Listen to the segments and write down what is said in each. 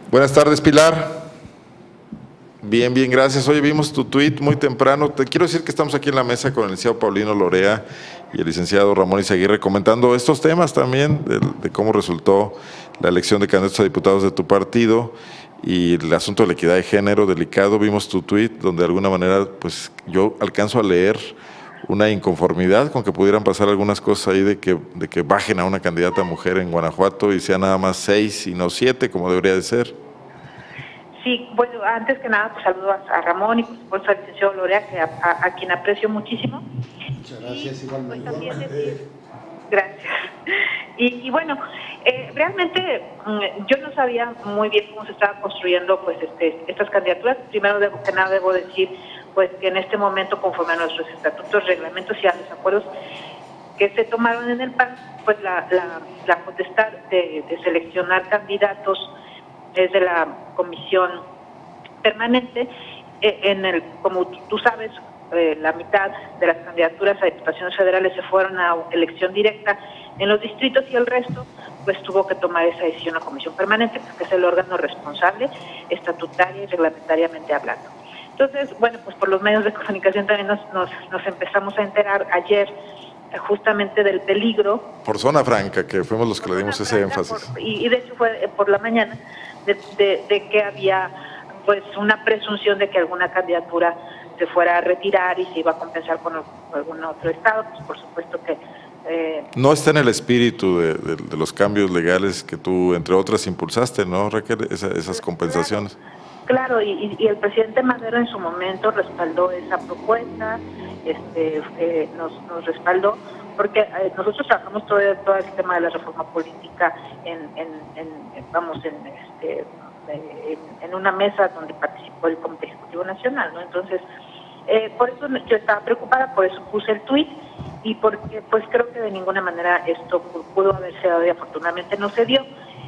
Buenas tardes, Pilar. Bien, bien, gracias. Oye, vimos tu tuit muy temprano. Te quiero decir que estamos aquí en la mesa con el licenciado Paulino Lorea y el licenciado Ramón Izaguirre comentando estos temas también de cómo resultó la elección de candidatos a diputados de tu partido y el asunto de la equidad de género delicado. Vimos tu tuit donde de alguna manera pues yo alcanzo a leer una inconformidad con que pudieran pasar algunas cosas ahí de que bajen a una candidata mujer en Guanajuato y sea nada más 6 y no 7 como debería de ser. Sí, bueno, antes que nada, pues saludo a Ramón y por supuesto al licenciado Lorea, a quien aprecio muchísimo. Muchas gracias, igualmente. Pues, también gracias. Y bueno, realmente yo no sabía muy bien cómo se estaban construyendo pues estas candidaturas. Primero que nada debo decir pues que en este momento, conforme a nuestros estatutos, reglamentos y a los acuerdos que se tomaron en el PAN, pues la potestad de seleccionar candidatos desde la comisión permanente, como tú sabes, la mitad de las candidaturas a diputaciones federales se fueron a elección directa en los distritos y el resto pues tuvo que tomar esa decisión la comisión permanente, porque es el órgano responsable estatutaria y reglamentariamente hablando. Entonces, bueno, pues por los medios de comunicación también nos empezamos a enterar ayer justamente del peligro. Por Zona Franca, que fuimos los que le dimos ese énfasis. Y de hecho fue por la mañana de que había pues una presunción de que alguna candidatura se fuera a retirar y se iba a compensar con algún otro estado. Pues por supuesto que no está en el espíritu de los cambios legales que tú, entre otras, impulsaste, ¿no, Raquel? Esas compensaciones. Claro, y el presidente Madero en su momento respaldó esa propuesta, nos respaldó, porque nosotros trabajamos todo el tema de la reforma política en una mesa donde participó el Comité Ejecutivo Nacional, ¿no? Entonces, por eso yo estaba preocupada, por eso puse el tuit, y porque pues creo que de ninguna manera esto pudo haberse dado y afortunadamente no se dio.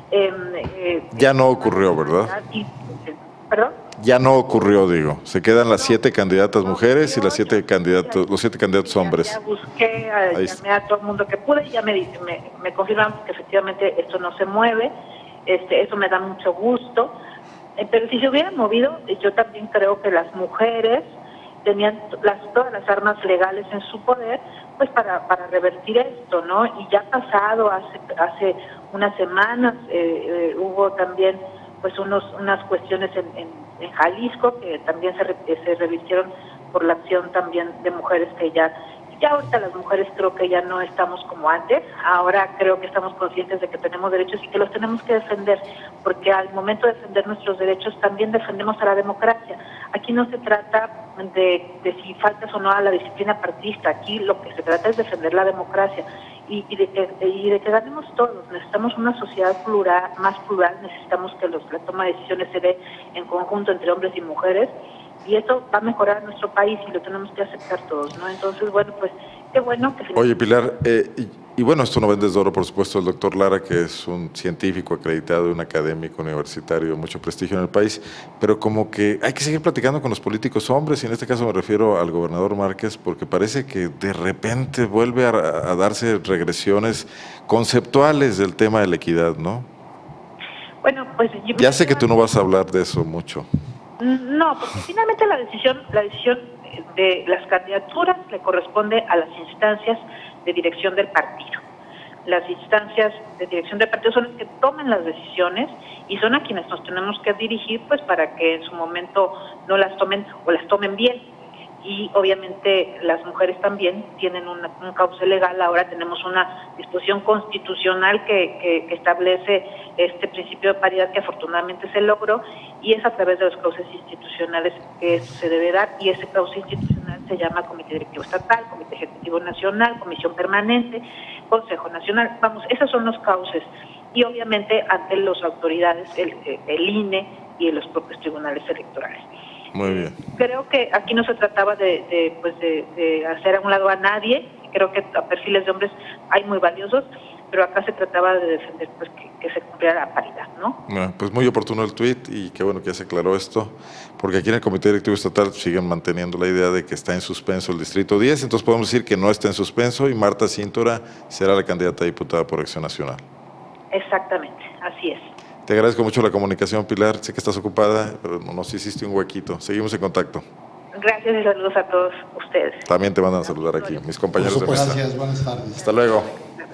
Ya no ocurrió, ¿verdad? ¿Perdón? Ya no ocurrió, digo. Se quedan las 7 candidatas mujeres y los 7 candidatos hombres. Ya busqué, llamé a todo el mundo que pude y ya me confirman que efectivamente esto no se mueve. Eso me da mucho gusto. Pero si se hubiera movido, yo también creo que las mujeres tenían todas las armas legales en su poder pues para revertir esto, ¿no? Y ya pasado hace unas semanas hubo también pues unas cuestiones en Jalisco que también se revirtieron por la acción también de mujeres que ya ahorita las mujeres creo que ya no estamos como antes. Ahora creo que estamos conscientes de que tenemos derechos y que los tenemos que defender, porque al momento de defender nuestros derechos también defendemos a la democracia. Aquí no se trata de si faltas o no a la disciplina partidista, aquí lo que se trata es defender la democracia y de que ganemos todos. Necesitamos una sociedad plural, más plural, necesitamos que la toma de decisiones se dé en conjunto entre hombres y mujeres, y eso va a mejorar nuestro país y lo tenemos que aceptar todos, ¿no? Entonces, bueno, pues qué bueno que... Oye, Pilar, y bueno, esto no vende de oro, por supuesto, el doctor Lara, que es un científico acreditado, un académico universitario de mucho prestigio en el país, pero como que hay que seguir platicando con los políticos hombres, y en este caso me refiero al gobernador Márquez, porque parece que de repente vuelve a darse regresiones conceptuales del tema de la equidad, ¿no? Bueno, pues... Ya sé que tú no vas a hablar de eso mucho. No, porque finalmente la decisión de las candidaturas le corresponde a las instancias de dirección del partido. Las instancias de dirección del partido son las que toman las decisiones y son a quienes nos tenemos que dirigir pues para que en su momento no las tomen o las tomen bien. Y obviamente las mujeres también tienen un cauce legal. Ahora tenemos una disposición constitucional que establece este principio de paridad que afortunadamente se logró, y es a través de los cauces institucionales que esto se debe dar, y ese cauce institucional se llama Comité Directivo Estatal, Comité Ejecutivo Nacional, Comisión Permanente, Consejo Nacional. Vamos, esos son los cauces, y obviamente ante las autoridades, el INE y los propios tribunales electorales. Muy bien. Creo que aquí no se trataba de hacer a un lado a nadie. Creo que a perfiles de hombres hay muy valiosos, pero acá se trataba de defender pues que se cumpliera la paridad, ¿no? Pues muy oportuno el tuit y qué bueno que ya se aclaró esto, porque aquí en el Comité Directivo Estatal siguen manteniendo la idea de que está en suspenso el Distrito 10, entonces podemos decir que no está en suspenso y Marta Cíntora será la candidata a diputada por Acción Nacional. Exactamente, así es. Te agradezco mucho la comunicación, Pilar. Sé que estás ocupada, pero nos hiciste un huequito. Seguimos en contacto. Gracias y saludos a todos ustedes. También te mandan a saludar aquí mis compañeros de mesa. Gracias, buenas tardes. Hasta luego.